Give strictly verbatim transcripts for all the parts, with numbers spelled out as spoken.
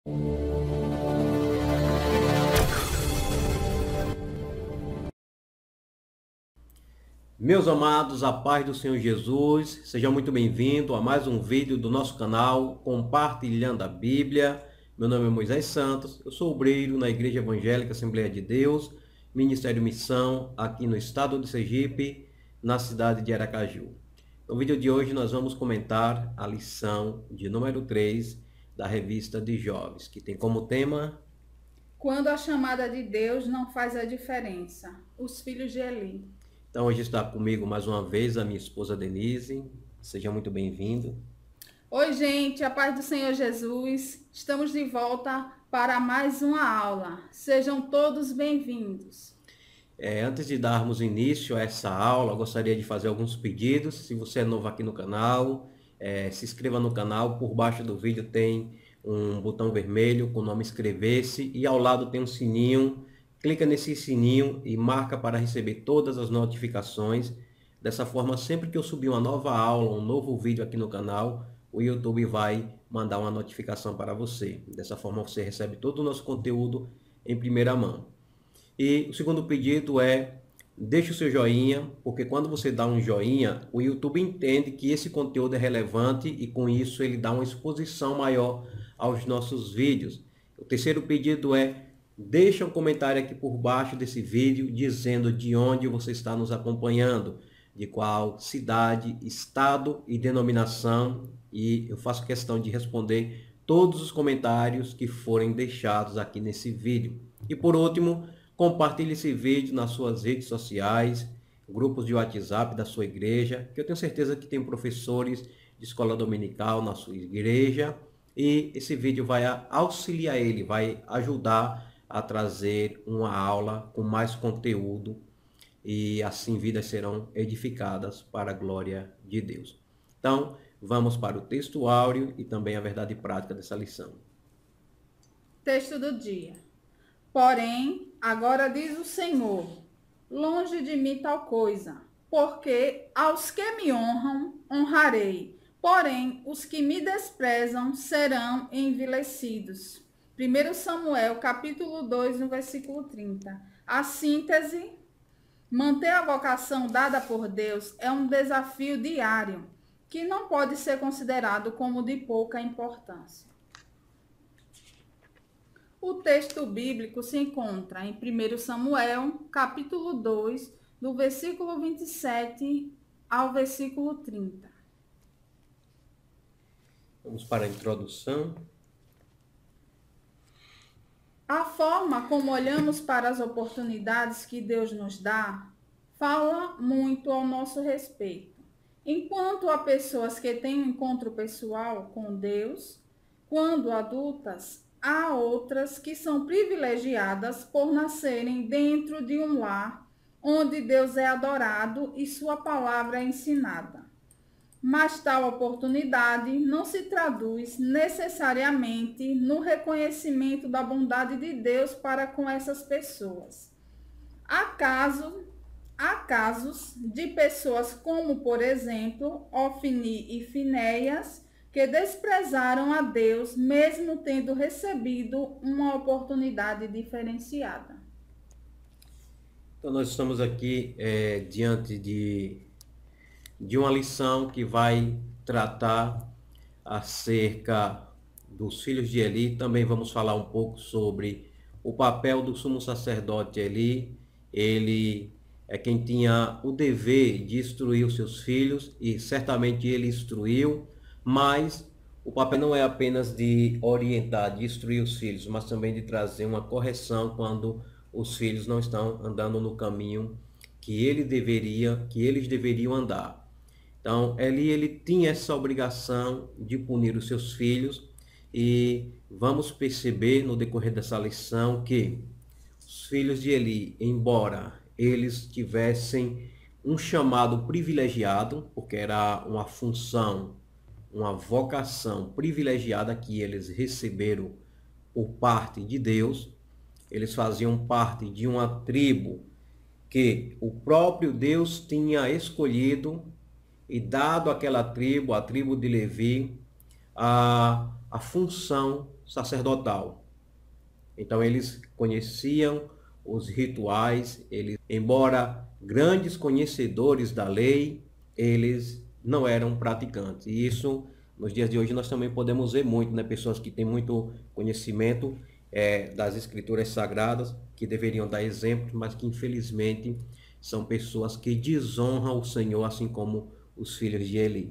Meus amados, a paz do Senhor Jesus, seja muito bem-vindo a mais um vídeo do nosso canal Compartilhando a Bíblia. Meu nome é Moisés Santos, eu sou obreiro na Igreja Evangélica Assembleia de Deus, Ministério Missão, aqui no estado de Sergipe, na cidade de Aracaju. No vídeo de hoje nós vamos comentar a lição de número três da revista de Jovens, que tem como tema: Quando a chamada de Deus não faz a diferença, os filhos de Eli. Então hoje está comigo mais uma vez a minha esposa Denise. Seja muito bem-vindo. Oi, gente, a paz do Senhor Jesus. Estamos de volta para mais uma aula. Sejam todos bem-vindos. É, antes de darmos início a essa aula, eu gostaria de fazer alguns pedidos. Se você é novo aqui no canal, é, se inscreva no canal. Por baixo do vídeo tem um botão vermelho com o nome inscrever-se e ao lado tem um sininho. Clica nesse sininho e marca para receber todas as notificações. Dessa forma, sempre que eu subir uma nova aula, um novo vídeo aqui no canal, o YouTube vai mandar uma notificação para você. Dessa forma, você recebe todo o nosso conteúdo em primeira mão. E o segundo pedido é: deixe o seu joinha, porque quando você dá um joinha, o YouTube entende que esse conteúdo é relevante e com isso ele dá uma exposição maior aos nossos vídeos. O terceiro pedido é: deixa um comentário aqui por baixo desse vídeo dizendo de onde você está nos acompanhando, de qual cidade, estado e denominação, e eu faço questão de responder todos os comentários que forem deixados aqui nesse vídeo. E por último, compartilhe esse vídeo nas suas redes sociais, grupos de WhatsApp da sua igreja, que eu tenho certeza que tem professores de escola dominical na sua igreja, e esse vídeo vai auxiliar ele, vai ajudar a trazer uma aula com mais conteúdo e assim vidas serão edificadas para a glória de Deus. Então, vamos para o texto áureo e também a verdade prática dessa lição. Texto do dia. Porém, agora diz o Senhor: longe de mim tal coisa, porque aos que me honram, honrarei, porém os que me desprezam serão envilecidos. primeiro Samuel, capítulo dois, no versículo trinta. A síntese: manter a vocação dada por Deus é um desafio diário, que não pode ser considerado como de pouca importância. O texto bíblico se encontra em primeiro Samuel, capítulo dois, do versículo vinte e sete ao versículo trinta. Vamos para a introdução. A forma como olhamos para as oportunidades que Deus nos dá fala muito ao nosso respeito. Enquanto há pessoas que têm um encontro pessoal com Deus, quando adultas, há outras que são privilegiadas por nascerem dentro de um lar onde Deus é adorado e sua palavra é ensinada. Mas tal oportunidade não se traduz necessariamente no reconhecimento da bondade de Deus para com essas pessoas. Há, caso, há casos de pessoas como, por exemplo, Ofni e Finéias, que desprezaram a Deus mesmo tendo recebido uma oportunidade diferenciada. Então nós estamos aqui é, diante de... de uma lição que vai tratar acerca dos filhos de Eli. Também vamos falar um pouco sobre o papel do sumo sacerdote Eli. Ele é quem tinha o dever de instruir os seus filhos e certamente ele instruiu, mas o papel não é apenas de orientar, de instruir os filhos, mas também de trazer uma correção quando os filhos não estão andando no caminho que ele deveria, que eles deveriam andar. Então, Eli, ele tinha essa obrigação de punir os seus filhos e vamos perceber no decorrer dessa lição que os filhos de Eli, embora eles tivessem um chamado privilegiado, porque era uma função, uma vocação privilegiada que eles receberam por parte de Deus, eles faziam parte de uma tribo que o próprio Deus tinha escolhido e dado àquela tribo, a tribo de Levi, a, a função sacerdotal. Então eles conheciam os rituais, eles, embora grandes conhecedores da lei, eles não eram praticantes. E isso, nos dias de hoje, nós também podemos ver muito, né? Pessoas que têm muito conhecimento é, das escrituras sagradas, que deveriam dar exemplo, mas que infelizmente são pessoas que desonram o Senhor, assim como os filhos de Eli.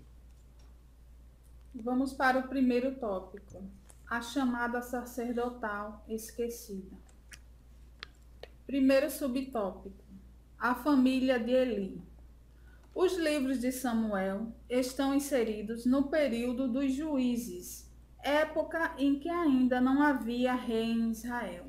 Vamos para o primeiro tópico, a chamada sacerdotal esquecida. Primeiro subtópico, a família de Eli. Os livros de Samuel estão inseridos no período dos juízes, época em que ainda não havia rei em Israel.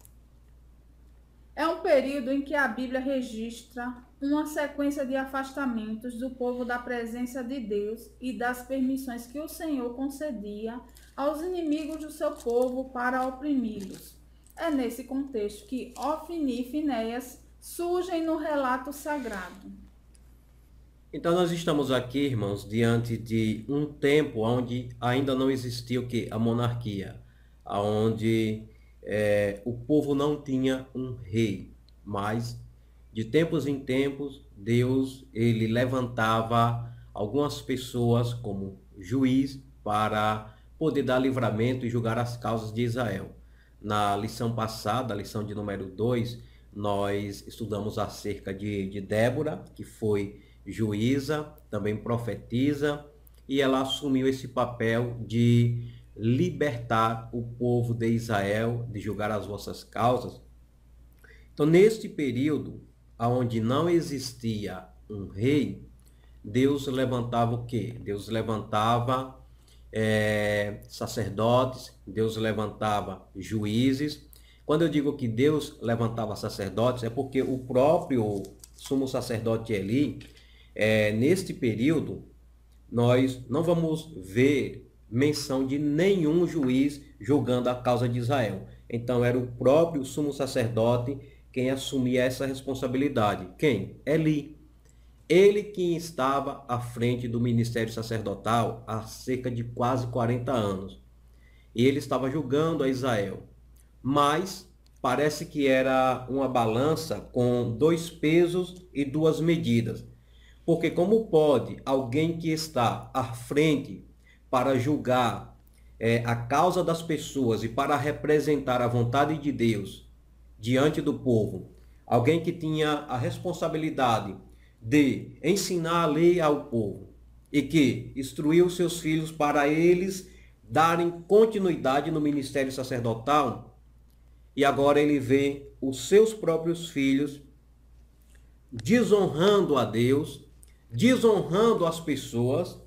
É um período em que a Bíblia registra uma sequência de afastamentos do povo da presença de Deus e das permissões que o Senhor concedia aos inimigos do seu povo para oprimi-los. É nesse contexto que Ofni e Finéias surgem no relato sagrado. Então nós estamos aqui, irmãos, diante de um tempo onde ainda não existia o que? A monarquia, onde é, o povo não tinha um rei, mas de tempos em tempos Deus ele levantava algumas pessoas como juiz para poder dar livramento e julgar as causas de Israel. Na lição passada, a lição de número dois, nós estudamos acerca de, de Débora, que foi juíza, também profetiza, e ela assumiu esse papel de libertar o povo de Israel, de julgar as vossas causas. Então, neste período, onde não existia um rei, Deus levantava o quê? Deus levantava é, sacerdotes, Deus levantava juízes. Quando eu digo que Deus levantava sacerdotes, é porque o próprio sumo sacerdote Eli, É, neste período, nós não vamos ver menção de nenhum juiz julgando a causa de Israel. Então, era o próprio sumo sacerdote quem assumia essa responsabilidade. Quem? Eli. Ele quem estava à frente do ministério sacerdotal há cerca de quase quarenta anos. E ele estava julgando a Israel. Mas parece que era uma balança com dois pesos e duas medidas. Porque como pode alguém que está à frente para julgar é, a causa das pessoas e para representar a vontade de Deus diante do povo, alguém que tinha a responsabilidade de ensinar a lei ao povo e que instruiu seus filhos para eles darem continuidade no ministério sacerdotal, e agora ele vê os seus próprios filhos desonrando a Deus, desonrando as pessoas,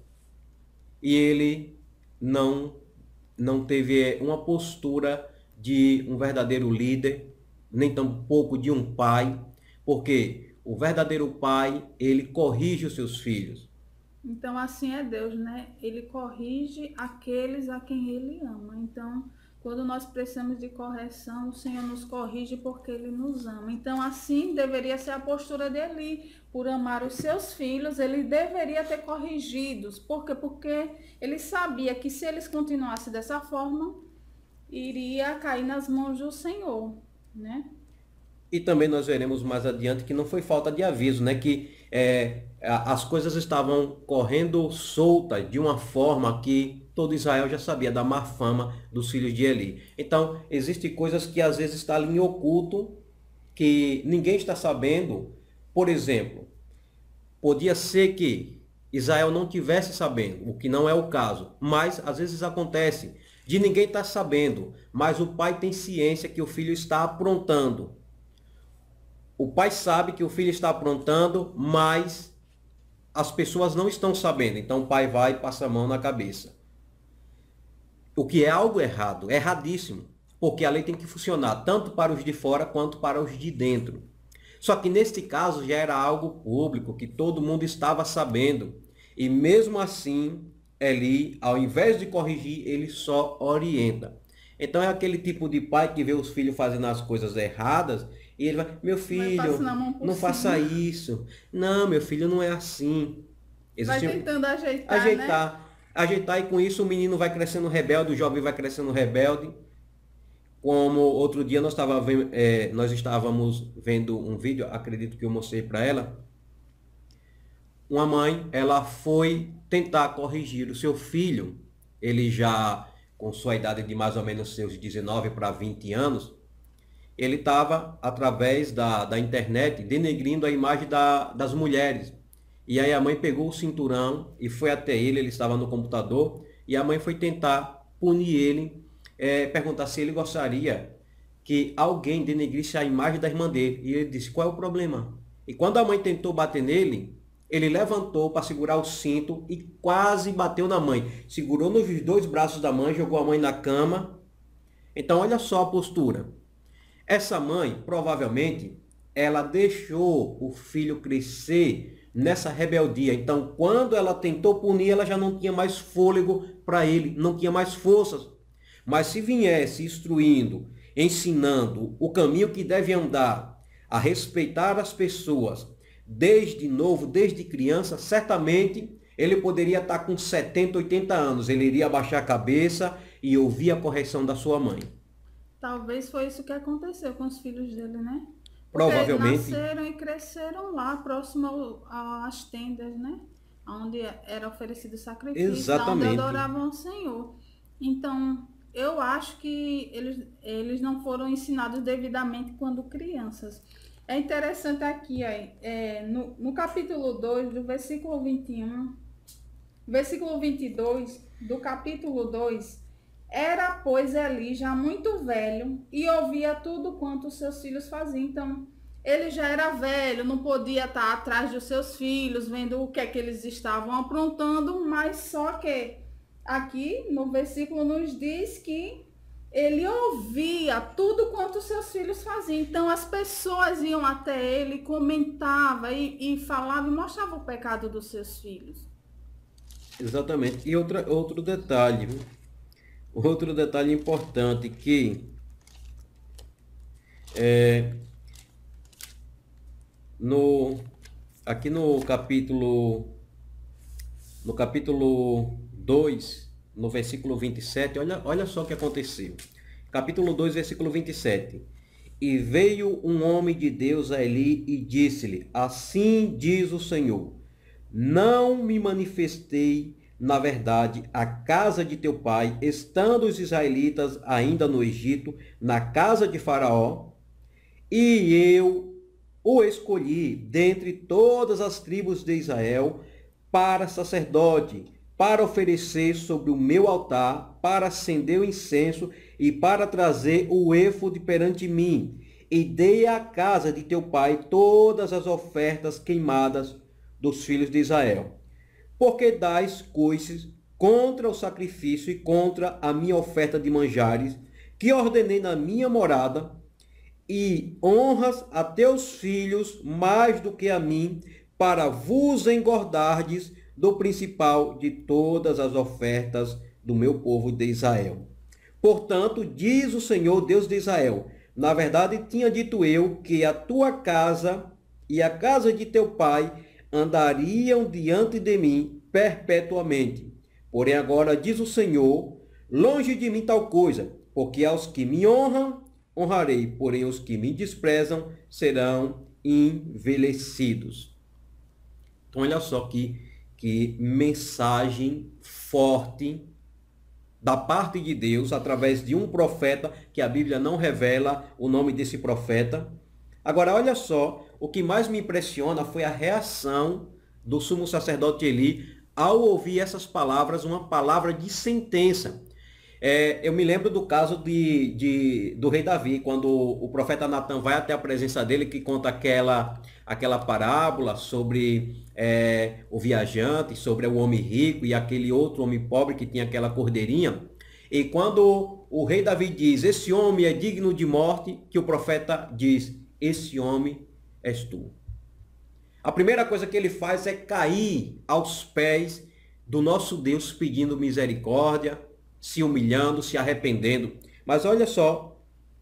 e ele não, não teve uma postura de um verdadeiro líder, nem tampouco de um pai, porque o verdadeiro pai, ele corrige os seus filhos. Então, assim é Deus, né? Ele corrige aqueles a quem ele ama. Então, quando nós precisamos de correção, o Senhor nos corrige porque ele nos ama. Então, assim deveria ser a postura dele. Por amar os seus filhos, ele deveria ter corrigidos. Por quê? Porque ele sabia que se eles continuassem dessa forma, iria cair nas mãos do Senhor, né? E também nós veremos mais adiante que não foi falta de aviso, né? Que é, as coisas estavam correndo soltas de uma forma que todo Israel já sabia da má fama dos filhos de Eli. Então, existem coisas que às vezes estão ali em oculto, que ninguém está sabendo. Por exemplo, podia ser que Israel não tivesse sabendo, o que não é o caso, mas às vezes acontece de ninguém estar sabendo, mas o pai tem ciência que o filho está aprontando. O pai sabe que o filho está aprontando, mas as pessoas não estão sabendo. Então o pai vai e passa a mão na cabeça. O que é algo errado, erradíssimo, porque a lei tem que funcionar tanto para os de fora quanto para os de dentro. Só que neste caso já era algo público, que todo mundo estava sabendo. E mesmo assim, Eli, ao invés de corrigir, ele só orienta. Então é aquele tipo de pai que vê os filhos fazendo as coisas erradas e ele vai, meu filho, não faça isso. Não, meu filho, não é assim. Existe... Vai tentando ajeitar, ajeitar. né? ajeitar e com isso o menino vai crescendo rebelde, o jovem vai crescendo rebelde. Como outro dia nós, tava, é, nós estávamos vendo um vídeo, acredito que eu mostrei para ela, uma mãe, ela foi tentar corrigir o seu filho, ele já com sua idade de mais ou menos seus dezenove para vinte anos, ele estava, através da, da internet, denegrindo a imagem da, das mulheres. E aí a mãe pegou o cinturão e foi até ele, ele estava no computador, e a mãe foi tentar punir ele, é, perguntar se ele gostaria que alguém denegrisse a imagem da irmã dele. E ele disse, qual é o problema? E quando a mãe tentou bater nele, ele levantou para segurar o cinto e quase bateu na mãe. Segurou nos dois braços da mãe, jogou a mãe na cama. Então olha só a postura. Essa mãe, provavelmente, ela deixou o filho crescer nessa rebeldia. Então, quando ela tentou punir, ela já não tinha mais fôlego para ele, não tinha mais forças. Mas se viesse instruindo, ensinando o caminho que deve andar, a respeitar as pessoas, desde novo, desde criança, certamente ele poderia estar com setenta, oitenta anos. Ele iria abaixar a cabeça e ouvir a correção da sua mãe. Talvez foi isso que aconteceu com os filhos dele, né? Porque Provavelmente. nasceram e cresceram lá, próximo às tendas, né? Onde era oferecido sacrifício, Exatamente. onde adoravam o Senhor. Então, eu acho que eles, eles não foram ensinados devidamente quando crianças. É interessante aqui, aí, é, no, no capítulo dois, do versículo vinte e um, versículo vinte e dois, do capítulo dois, era, pois, Eli já muito velho e ouvia tudo quanto os seus filhos faziam. Então, ele já era velho, não podia estar atrás dos seus filhos, vendo o que é que eles estavam aprontando, mas só que aqui no versículo nos diz que ele ouvia tudo quanto os seus filhos faziam. Então, as pessoas iam até ele, comentavam e, e falavam e mostravam o pecado dos seus filhos. Exatamente. E outra, outro detalhe, viu? Outro detalhe importante que é, no, aqui no capítulo no capítulo dois, no versículo vinte e sete, olha, olha só o que aconteceu. Capítulo dois, versículo vinte e sete. E veio um homem de Deus a Eli e disse-lhe, assim diz o Senhor, não me manifestei na verdade, a casa de teu pai, estando os israelitas ainda no Egito, na casa de Faraó, e eu o escolhi dentre todas as tribos de Israel para sacerdote, para oferecer sobre o meu altar, para acender o incenso e para trazer o éfode perante mim. E dei à casa de teu pai todas as ofertas queimadas dos filhos de Israel. Porque dais coices contra o sacrifício e contra a minha oferta de manjares, que ordenei na minha morada, e honras a teus filhos mais do que a mim, para vos engordardes do principal de todas as ofertas do meu povo de Israel. Portanto, diz o Senhor Deus de Israel, na verdade tinha dito eu que a tua casa e a casa de teu pai andariam diante de mim perpetuamente. Porém agora diz o Senhor, longe de mim tal coisa, porque aos que me honram, honrarei, porém os que me desprezam serão envelhecidos. Então olha só que, que mensagem forte da parte de Deus, através de um profeta, que a Bíblia não revela o nome desse profeta. Agora olha só, o que mais me impressiona foi a reação do sumo sacerdote Eli ao ouvir essas palavras, uma palavra de sentença. É, eu me lembro do caso de, de, do rei Davi, quando o, o profeta Natan vai até a presença dele, que conta aquela, aquela parábola sobre é, o viajante, sobre o homem rico e aquele outro homem pobre que tinha aquela cordeirinha. E quando o rei Davi diz, esse homem é digno de morte, que o profeta diz, esse homem és tu. A primeira coisa que ele faz é cair aos pés do nosso Deus pedindo misericórdia, se humilhando, se arrependendo. Mas olha só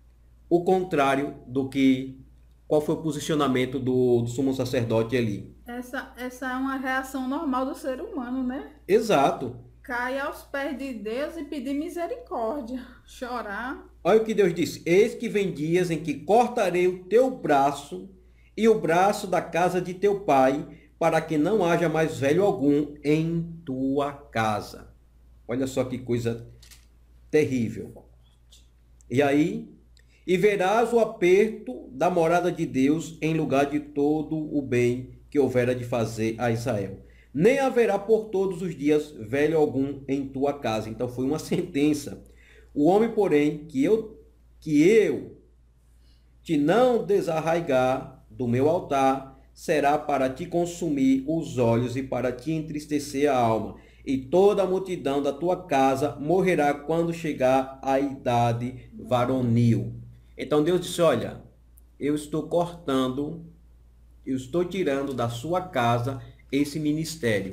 o contrário do que, qual foi o posicionamento do, do sumo sacerdote ali. Essa, essa é uma reação normal do ser humano, né? Exato. cair aos pés de Deus e pedir misericórdia, chorar. Olha o que Deus disse: eis que vem dias em que cortarei o teu braço e o braço da casa de teu pai, para que não haja mais velho algum em tua casa. Olha só que coisa terrível. E aí, e verás o aperto da morada de Deus em lugar de todo o bem que houvera de fazer a Israel. Nem haverá por todos os dias velho algum em tua casa. Então foi uma sentença. O homem, porém, que eu, que eu te não desarraigar do meu altar, será para te consumir os olhos e para te entristecer a alma. E toda a multidão da tua casa morrerá quando chegar a idade varonil. Então Deus disse: olha, eu estou cortando, eu estou tirando da sua casa esse ministério.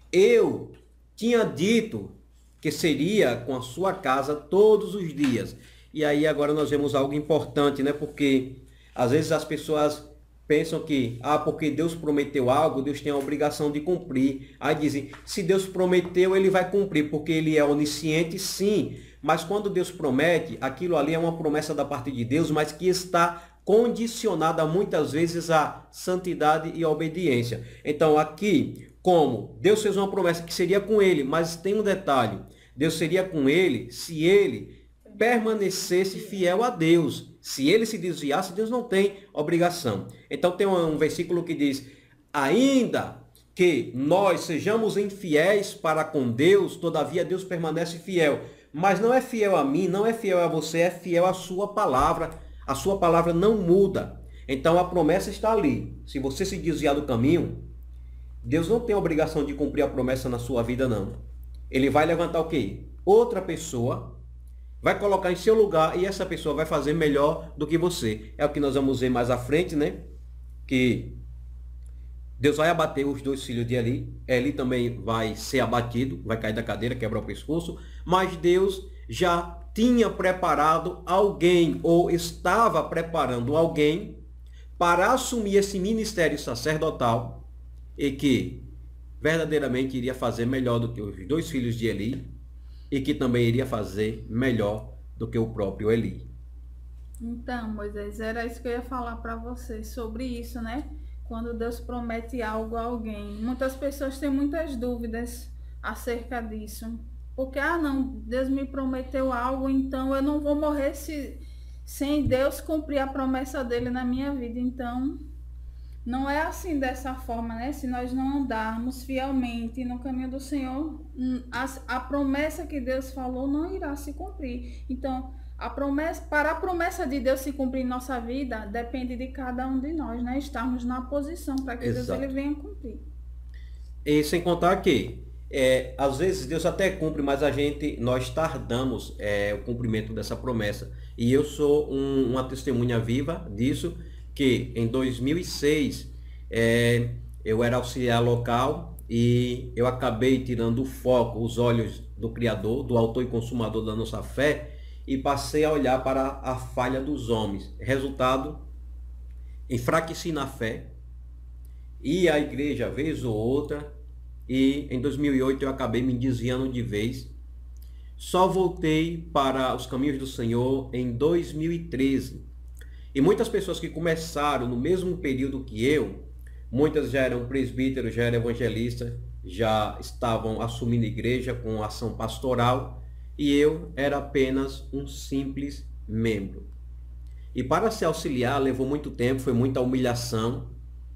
Eu tinha dito que seria com a sua casa todos os dias. E aí agora nós vemos algo importante, né? Porque às vezes as pessoas pensam que, ah, porque Deus prometeu algo, Deus tem a obrigação de cumprir. Aí dizem, se Deus prometeu, ele vai cumprir, porque ele é onisciente, sim. Mas quando Deus promete, aquilo ali é uma promessa da parte de Deus, mas que está condicionada muitas vezes à santidade e à obediência. Então aqui, como Deus fez uma promessa que seria com ele, mas tem um detalhe, Deus seria com ele se ele permanecesse fiel a Deus. Se ele se desviasse, Deus não tem obrigação. Então tem um versículo que diz, ainda que nós sejamos infiéis para com Deus, todavia Deus permanece fiel. Mas não é fiel a mim, não é fiel a você, é fiel à sua palavra. A sua palavra não muda. Então a promessa está ali. Se você se desviar do caminho, Deus não tem obrigação de cumprir a promessa na sua vida, não. Ele vai levantar o quê? Outra pessoa, vai colocar em seu lugar e essa pessoa vai fazer melhor do que você. É o que nós vamos ver mais à frente, né? Que Deus vai abater os dois filhos de Eli. Eli também vai ser abatido, vai cair da cadeira, quebrar o pescoço. Mas Deus já tinha preparado alguém, ou estava preparando alguém para assumir esse ministério sacerdotal e que verdadeiramente iria fazer melhor do que os dois filhos de Eli e que também iria fazer melhor do que o próprio Eli. Então, Moisés, era isso que eu ia falar para você sobre isso, né? Quando Deus promete algo a alguém. Muitas pessoas têm muitas dúvidas acerca disso. Porque, ah, não, Deus me prometeu algo, então eu não vou morrer se, sem Deus cumprir a promessa dele na minha vida. Então, não é assim dessa forma, né? Se nós não andarmos fielmente no caminho do Senhor, a, a promessa que Deus falou não irá se cumprir. Então, a promessa, para a promessa de Deus se cumprir em nossa vida, depende de cada um de nós, né? Estarmos na posição para que Exato. Deus ele venha cumprir. E sem contar que, é, às vezes Deus até cumpre, mas a gente, nós tardamos é, o cumprimento dessa promessa. E eu sou um, uma testemunha viva disso, que em dois mil e seis é, eu era auxiliar local e eu acabei tirando o foco, os olhos do Criador, do autor e consumador da nossa fé, e passei a olhar para a falha dos homens. Resultado, enfraqueci na fé, ia à igreja vez ou outra, e em dois mil e oito eu acabei me desviando de vez. Só voltei para os caminhos do Senhor em dois mil e treze. E muitas pessoas que começaram no mesmo período que eu, muitas já eram presbíteros, já eram evangelistas, já estavam assumindo igreja com ação pastoral, e eu era apenas um simples membro. E para se auxiliar levou muito tempo, foi muita humilhação,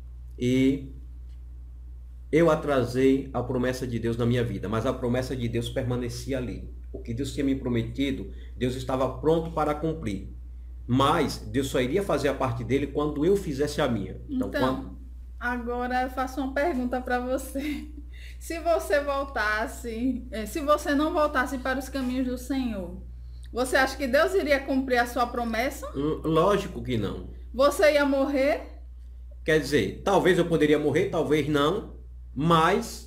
e eu atrasei a promessa de Deus na minha vida, mas a promessa de Deus permanecia ali. O que Deus tinha me prometido, Deus estava pronto para cumprir. Mas Deus só iria fazer a parte dele quando eu fizesse a minha. Então, então quando... agora eu faço uma pergunta para você. Se você voltasse, se você não voltasse para os caminhos do Senhor, você acha que Deus iria cumprir a sua promessa? Lógico que não. Você ia morrer? Quer dizer, talvez eu poderia morrer, talvez não, mas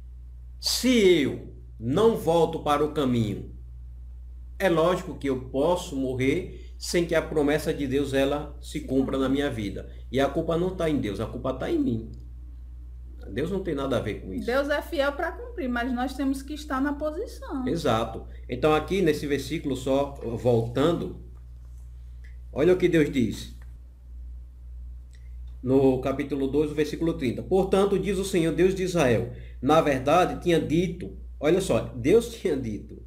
se eu não volto para o caminho, é lógico que eu posso morrer sem que a promessa de Deus ela se cumpra na minha vida. E a culpa não está em Deus, a culpa está em mim. Deus não tem nada a ver com isso. Deus é fiel para cumprir, mas nós temos que estar na posição. Exato. Então aqui nesse versículo, só voltando, olha o que Deus diz. No capítulo dois, versículo trinta. Portanto, diz o Senhor, Deus de Israel, na verdade tinha dito, olha só, Deus tinha dito,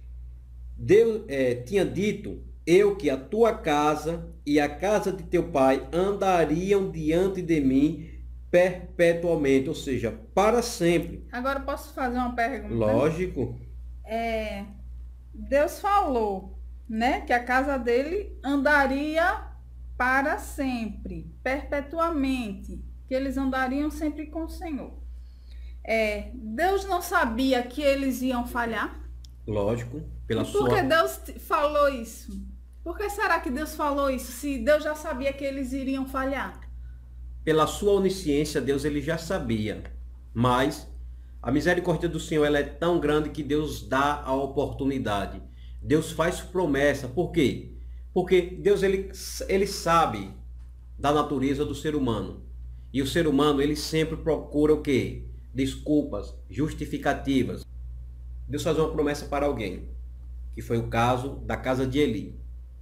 Deus é, tinha dito, eu que a tua casa e a casa de teu pai andariam diante de mim perpetuamente, ou seja, para sempre. Agora posso fazer uma pergunta? Lógico. É, Deus falou, né, que a casa dele andaria para sempre, perpetuamente, que eles andariam sempre com o Senhor. É, Deus não sabia que eles iam falhar? Lógico, pela e por sua... que Deus falou isso? Por que será que Deus falou isso, se Deus já sabia que eles iriam falhar? Pela sua onisciência, Deus ele já sabia, mas a misericórdia do Senhor ela é tão grande que Deus dá a oportunidade. Deus faz promessa. Por quê? Porque Deus ele, ele sabe da natureza do ser humano. E o ser humano ele sempre procura o quê? Desculpas, justificativas. Deus faz uma promessa para alguém, que foi o caso da casa de Eli.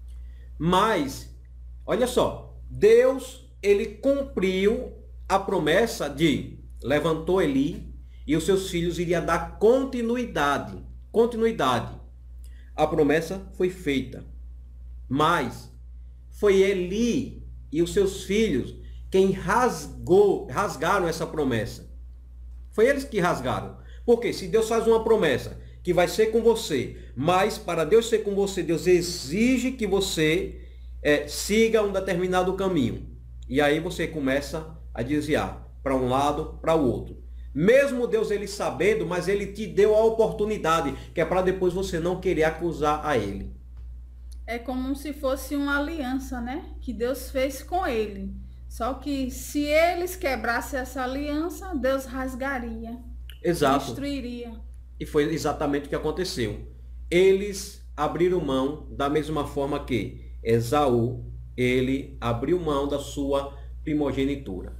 Mas, olha só, Deus ele cumpriu a promessa de levantou Eli e os seus filhos iriam dar continuidade. Continuidade. A promessa foi feita. Mas foi Eli e os seus filhos quem rasgou, rasgaram essa promessa. Foi eles que rasgaram. Porque se Deus faz uma promessa que vai ser com você, mas para Deus ser com você, Deus exige que você é, siga um determinado caminho. E aí você começa a desviar para um lado, para o outro. Mesmo Deus ele sabendo, mas ele te deu a oportunidade, que é para depois você não querer acusar a ele. É como se fosse uma aliança, né? Que Deus fez com ele. Só que se eles quebrassem essa aliança, Deus rasgaria. Exato. Destruiria. E foi exatamente o que aconteceu. Eles abriram mão da mesma forma que Esaú, ele abriu mão da sua primogenitura.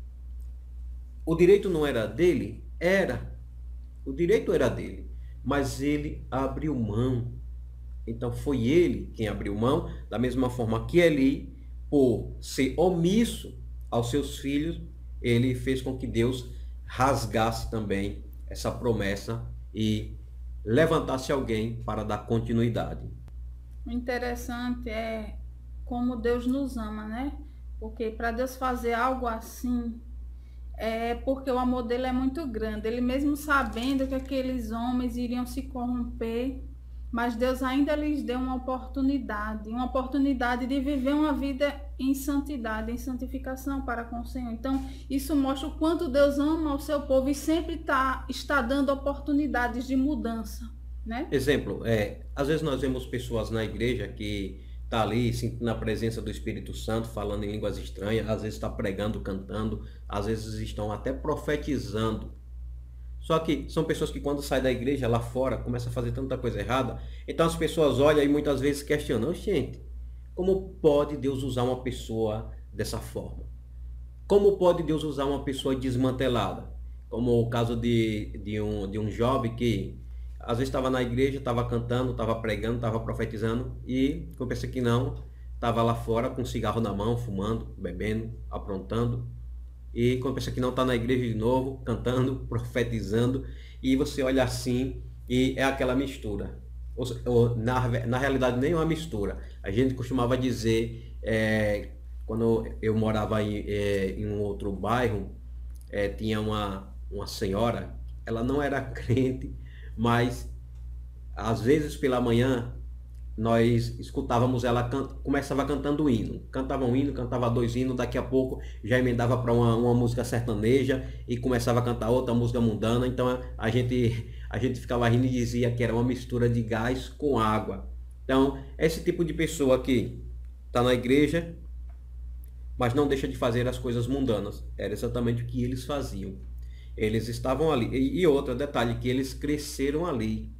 O direito não era dele? Era. O direito era dele. Mas ele abriu mão. Então foi ele quem abriu mão, da mesma forma que Eli, por ser omisso aos seus filhos, ele fez com que Deus rasgasse também essa promessa e levantasse alguém para dar continuidade. O interessante é como Deus nos ama, né? Porque para Deus fazer algo assim, é porque o amor dele é muito grande. Ele mesmo sabendo que aqueles homens iriam se corromper, mas Deus ainda lhes deu uma oportunidade, uma oportunidade de viver uma vida em santidade, em santificação para com o Senhor. Então, isso mostra o quanto Deus ama o seu povo e sempre tá, está dando oportunidades de mudança, né? Exemplo, é, às vezes nós vemos pessoas na igreja que está ali sentindo a presença do Espírito Santo, falando em línguas estranhas, às vezes está pregando, cantando, às vezes estão até profetizando. Só que são pessoas que quando saem da igreja lá fora, começam a fazer tanta coisa errada. Então as pessoas olham e muitas vezes questionam, gente, como pode Deus usar uma pessoa dessa forma? Como pode Deus usar uma pessoa desmantelada? Como o caso de, de, um, de um jovem que às vezes estava na igreja, estava cantando, estava pregando, estava profetizando e quando pensa que não, estava lá fora com um cigarro na mão, fumando, bebendo, aprontando. E quando pensa que não, está na igreja de novo, cantando, profetizando, e você olha assim e é aquela mistura. Ou, ou, na, na realidade, nem uma mistura. A gente costumava dizer, é, quando eu morava em, é, em um outro bairro, é, tinha uma, uma senhora, ela não era crente, mas às vezes pela manhã nós escutávamos ela, can... começava cantando hino, cantava um hino, cantava dois hinos, daqui a pouco já emendava para uma, uma música sertaneja e começava a cantar outra música mundana. Então a gente, a gente ficava rindo e dizia que era uma mistura de gás com água. Então esse tipo de pessoa que está na igreja, mas não deixa de fazer as coisas mundanas, era exatamente o que eles faziam. Eles estavam ali, e, e outro detalhe, que eles cresceram ali.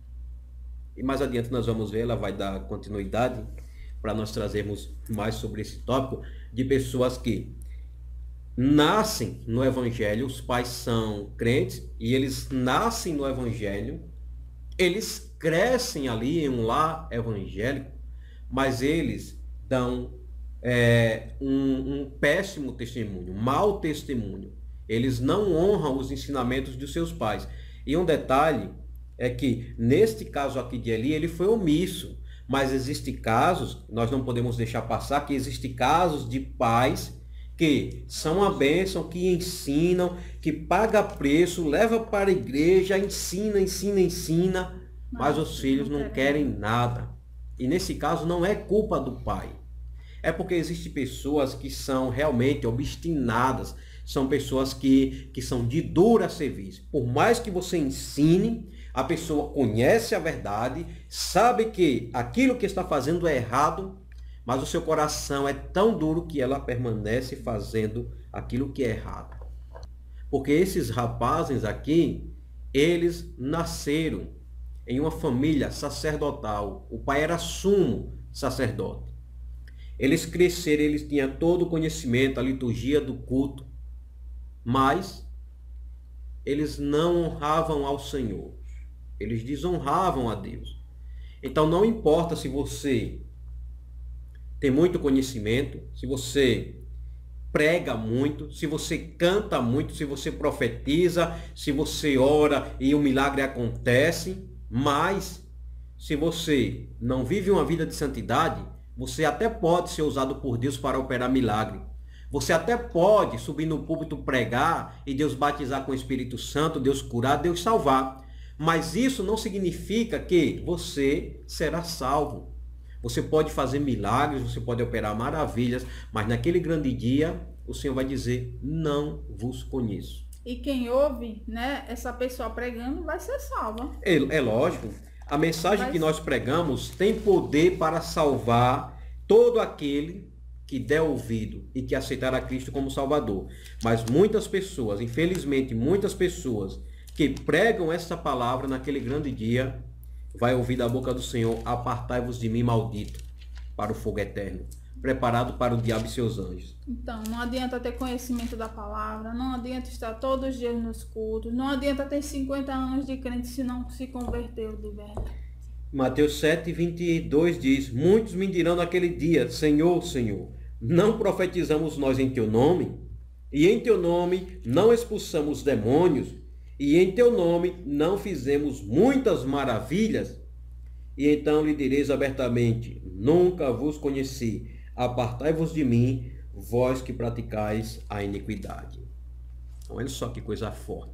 E mais adiante nós vamos ver, ela vai dar continuidade para nós trazermos mais sobre esse tópico de pessoas que nascem no Evangelho, os pais são crentes e eles nascem no Evangelho, eles crescem ali em um lar evangélico, mas eles dão é, um, um péssimo testemunho, um mau testemunho. Eles não honram os ensinamentos dos seus pais. E um detalhe é que, neste caso aqui de Eli, ele foi omisso. Mas existem casos, nós não podemos deixar passar, que existem casos de pais que são a bênção, que ensinam, que paga preço, leva para a igreja, ensina, ensina, ensina, mas os filhos não querem nada. E nesse caso não é culpa do pai. É porque existem pessoas que são realmente obstinadas, são pessoas que, que são de dura serviço. Por mais que você ensine, a pessoa conhece a verdade, sabe que aquilo que está fazendo é errado, mas o seu coração é tão duro que ela permanece fazendo aquilo que é errado. Porque esses rapazes aqui, eles nasceram em uma família sacerdotal. O pai era sumo sacerdote. Eles cresceram, eles tinham todo o conhecimento, a liturgia do culto, mas eles não honravam ao Senhor. Eles desonravam a Deus. Então não importa se você tem muito conhecimento, se você prega muito, se você canta muito, se você profetiza, se você ora e o milagre acontece, mas se você não vive uma vida de santidade, você até pode ser usado por Deus para operar milagre. Você até pode subir no púlpito pregar e Deus batizar com o Espírito Santo, Deus curar, Deus salvar. Mas isso não significa que você será salvo. Você pode fazer milagres, você pode operar maravilhas, mas naquele grande dia o Senhor vai dizer, não vos conheço. E quem ouve, né, essa pessoa pregando vai ser salva. É, é lógico. A mensagem Mas... que nós pregamos tem poder para salvar todo aquele que der ouvido e que aceitar a Cristo como Salvador. Mas muitas pessoas, infelizmente, muitas pessoas que pregam essa palavra naquele grande dia, vai ouvir da boca do Senhor, apartai-vos de mim, maldito, para o fogo eterno, preparado para o diabo e seus anjos. Então, não adianta ter conhecimento da palavra, não adianta estar todos os dias nos cultos, não adianta ter cinquenta anos de crente se não se converteu de verdade. Mateus sete, vinte e dois diz, muitos me dirão naquele dia, Senhor, Senhor, não profetizamos nós em teu nome? E em teu nome não expulsamos demônios? E em teu nome não fizemos muitas maravilhas? E então lhe direis abertamente, nunca vos conheci, apartai-vos de mim, vós que praticais a iniquidade. Então, olha só que coisa forte.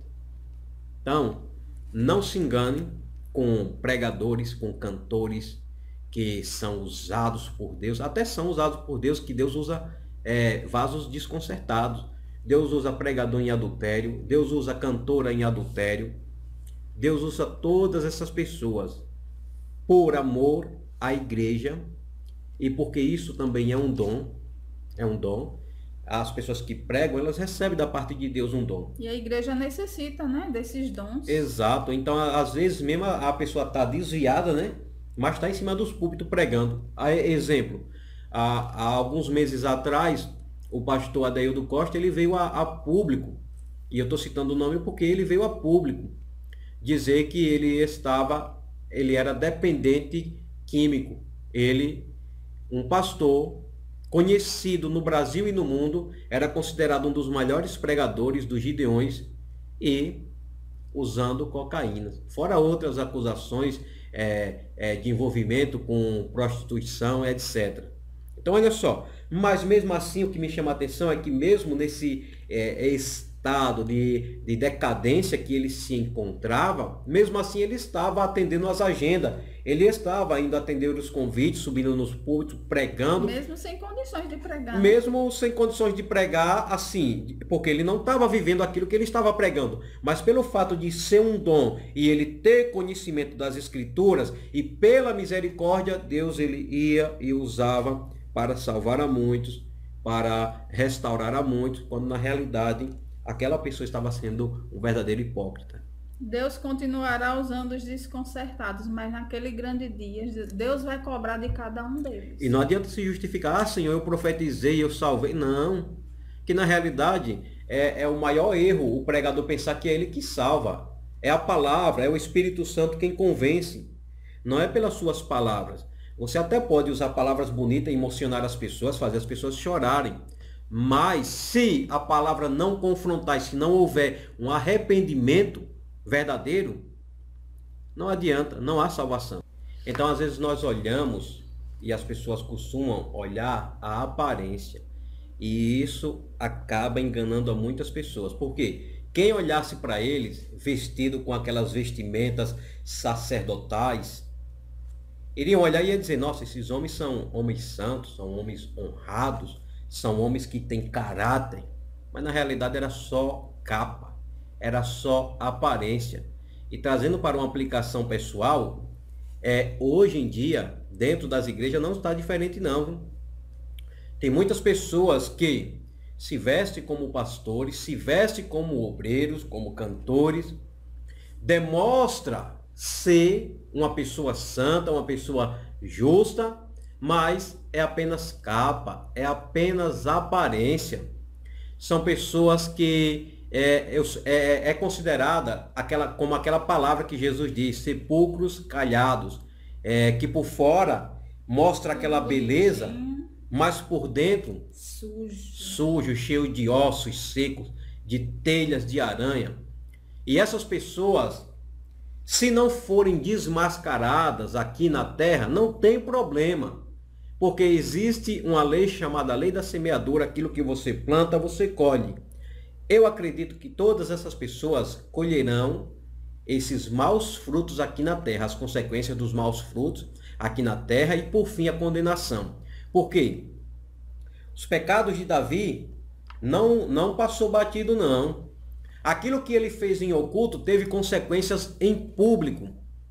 Então, não se engane com pregadores, com cantores que são usados por Deus, até são usados por Deus, que Deus usa é, vasos desconcertados. Deus usa pregador em adultério, Deus usa cantora em adultério, Deus usa todas essas pessoas por amor à igreja e porque isso também é um dom, é um dom. As pessoas que pregam, elas recebem da parte de Deus um dom. E a igreja necessita, né, desses dons. Exato. Então, às vezes mesmo a pessoa está desviada, né, mas está em cima dos púlpitos pregando. Exemplo, há, há alguns meses atrás, o pastor Adeildo Costa, ele veio a, a público, e eu estou citando o nome porque ele veio a público, dizer que ele estava, ele era dependente químico. Ele, um pastor conhecido no Brasil e no mundo, era considerado um dos maiores pregadores dos Gideões e usando cocaína. Fora outras acusações é, é, de envolvimento com prostituição, etcétera. Então, olha só, mas mesmo assim o que me chama a atenção é que mesmo nesse é, estado de, de decadência que ele se encontrava, mesmo assim ele estava atendendo as agendas, ele estava indo atender os convites, subindo nos púlpitos, pregando. Mesmo sem condições de pregar. Mesmo sem condições de pregar, assim, porque ele não estava vivendo aquilo que ele estava pregando, mas pelo fato de ser um dom e ele ter conhecimento das Escrituras, e pela misericórdia, Deus ele ia e usava para salvar a muitos, para restaurar a muitos, quando na realidade aquela pessoa estava sendo um verdadeiro hipócrita. Deus continuará usando os desconcertados, mas naquele grande dia, Deus vai cobrar de cada um deles. E não adianta se justificar, ah, Senhor, eu profetizei, eu salvei. Não. Que na realidade é, é o maior erro o pregador pensar que é ele que salva. É a palavra, é o Espírito Santo quem convence. Não é pelas suas palavras. Você até pode usar palavras bonitas e emocionar as pessoas, fazer as pessoas chorarem. Mas se a palavra não confrontar, se não houver um arrependimento verdadeiro, não adianta, não há salvação. Então, às vezes nós olhamos e as pessoas costumam olhar a aparência. E isso acaba enganando a muitas pessoas. Por quê? Quem olhasse para eles vestido com aquelas vestimentas sacerdotais, iriam olhar e ia dizer, nossa, esses homens são homens santos, são homens honrados, são homens que têm caráter. Mas na realidade era só capa, era só aparência. E trazendo para uma aplicação pessoal, é, hoje em dia, dentro das igrejas, não está diferente não. Viu? Tem muitas pessoas que se vestem como pastores, se vestem como obreiros, como cantores, demonstra ser uma pessoa santa, uma pessoa justa, mas é apenas capa, é apenas aparência. São pessoas que é, é, é considerada aquela, como aquela palavra que Jesus diz, sepulcros calhados, é, que por fora mostra aquela beleza, mas por dentro sujo. sujo, cheio de ossos secos, de telhas de aranha. E essas pessoas, se não forem desmascaradas aqui na terra, não tem problema. Porque existe uma lei chamada lei da semeadura, aquilo que você planta, você colhe. Eu acredito que todas essas pessoas colherão esses maus frutos aqui na terra, as consequências dos maus frutos aqui na terra e por fim a condenação. Por quê? Os pecados de Davi não, não passou batido não. Aquilo que ele fez em oculto teve consequências em público.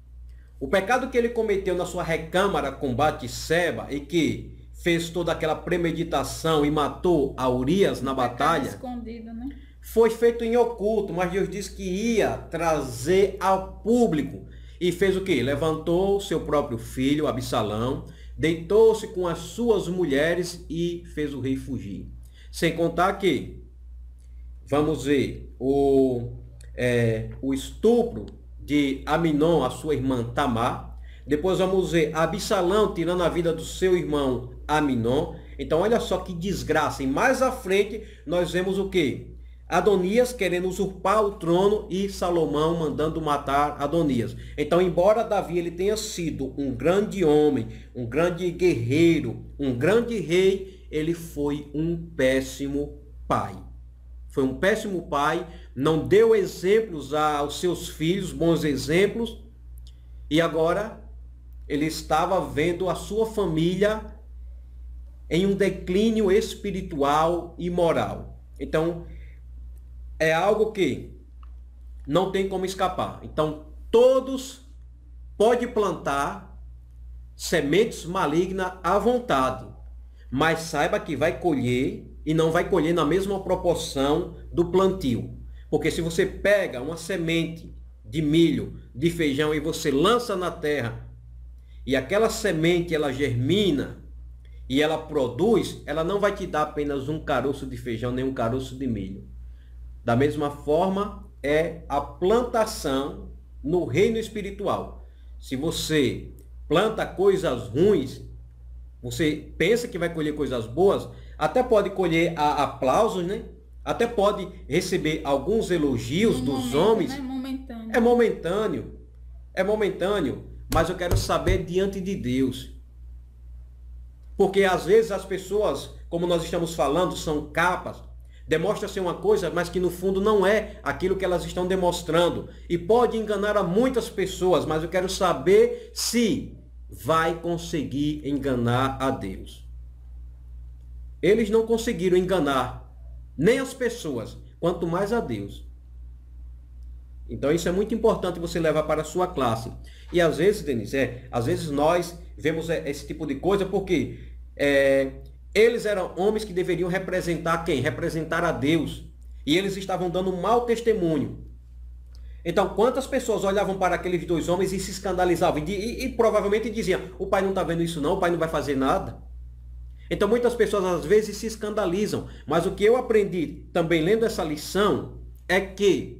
O pecado que ele cometeu na sua recâmara com Batseba e que fez toda aquela premeditação e matou a Urias na batalha, escondido, né? Foi feito em oculto, mas Deus disse que ia trazer ao público. E fez o quê? Levantou seu próprio filho, Absalão, deitou-se com as suas mulheres e fez o rei fugir. Sem contar que, vamos ver, o, é, o estupro de Aminon, a sua irmã Tamar. Depois vamos ver Absalão tirando a vida do seu irmão Aminon. Então olha só que desgraça. E mais à frente nós vemos o quê? Adonias querendo usurpar o trono e Salomão mandando matar Adonias. Então, embora Davi ele tenha sido um grande homem, um grande guerreiro, um grande rei, ele foi um péssimo pai. Foi um péssimo pai, não deu exemplos aos seus filhos, bons exemplos, e agora ele estava vendo a sua família em um declínio espiritual e moral. Então, é algo que não tem como escapar. Então, todos podem plantar sementes malignas à vontade, mas saiba que vai colher e não vai colher na mesma proporção do plantio. Porque se você pega uma semente de milho, de feijão e você lança na terra e aquela semente ela germina e ela produz, ela não vai te dar apenas um caroço de feijão nem um caroço de milho. Da mesma forma, é a plantação no reino espiritual. Se você planta coisas ruins, você pensa que vai colher coisas boas, até pode colher aplausos, né? Até pode receber alguns elogios um dos momento, homens. Né? Momentâneo. É momentâneo. É momentâneo. Mas eu quero saber diante de Deus. Porque às vezes as pessoas, como nós estamos falando, são capas. Demonstra ser uma coisa, mas que no fundo não é aquilo que elas estão demonstrando. E pode enganar a muitas pessoas, mas eu quero saber se vai conseguir enganar a Deus. Eles não conseguiram enganar nem as pessoas, quanto mais a Deus. Então isso é muito importante você levar para a sua classe. E às vezes, Denise, é, às vezes nós vemos esse tipo de coisa porque... É, eles eram homens que deveriam representar quem? Representar a Deus. E eles estavam dando um mau testemunho. Então, quantas pessoas olhavam para aqueles dois homens e se escandalizavam? E, e, e provavelmente diziam, o pai não está vendo isso não, o pai não vai fazer nada. Então muitas pessoas às vezes se escandalizam, mas o que eu aprendi também lendo essa lição é que,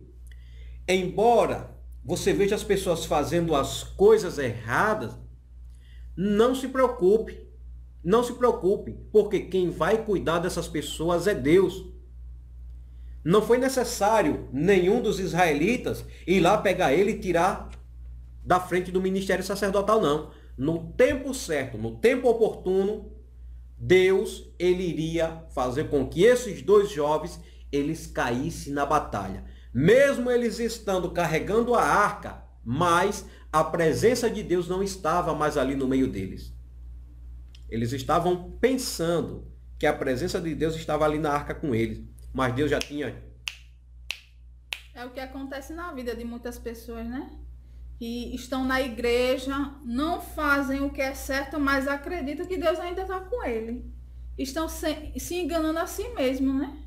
embora você veja as pessoas fazendo as coisas erradas, não se preocupe, não se preocupe, porque quem vai cuidar dessas pessoas é Deus. Não foi necessário nenhum dos israelitas ir lá pegar ele e tirar da frente do ministério sacerdotal, não. No tempo certo, no tempo oportuno, Deus, ele iria fazer com que esses dois jovens, eles caíssem na batalha. Mesmo eles estando carregando a arca, mas a presença de Deus não estava mais ali no meio deles. Eles estavam pensando que a presença de Deus estava ali na arca com eles, mas Deus já tinha... É o que acontece na vida de muitas pessoas, né? Que estão na igreja, não fazem o que é certo, mas acreditam que Deus ainda está com ele. Estão se, se enganando a si mesmo, né?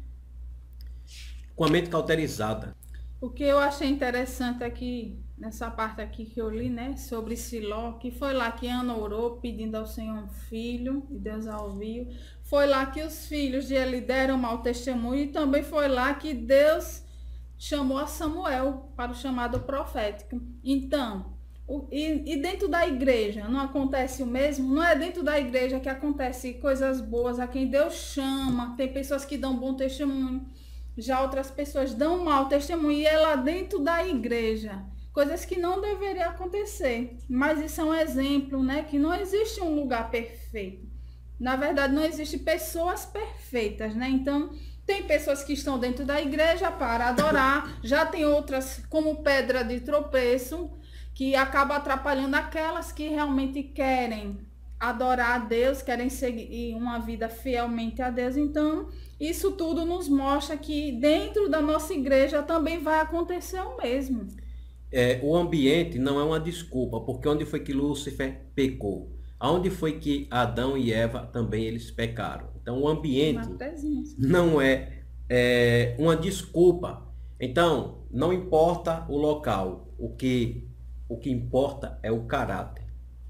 Com a mente cauterizada. O que eu achei interessante aqui, nessa parte aqui que eu li, né? Sobre Siló, que foi lá que Ana orou pedindo ao Senhor um filho, e Deus a ouviu. Foi lá que os filhos de Eli deram mau testemunho, e também foi lá que Deus chamou a Samuel para o chamado profético. Então, o, e, e dentro da igreja não acontece o mesmo? Não é dentro da igreja que acontece coisas boas, a quem Deus chama, tem pessoas que dão bom testemunho, já outras pessoas dão mau testemunho, e é lá dentro da igreja, coisas que não deveriam acontecer, mas isso é um exemplo, né, que não existe um lugar perfeito, na verdade não existe pessoas perfeitas, né, então tem pessoas que estão dentro da igreja para adorar, já tem outras como pedra de tropeço, que acaba atrapalhando aquelas que realmente querem adorar a Deus, querem seguir uma vida fielmente a Deus. Então, isso tudo nos mostra que dentro da nossa igreja também vai acontecer o mesmo. É, o ambiente não é uma desculpa, porque onde foi que Lúcifer pecou? Aonde foi que Adão e Eva também eles pecaram? Então, o ambiente não é, é uma desculpa. Então, não importa o local, o que, o que importa é o caráter.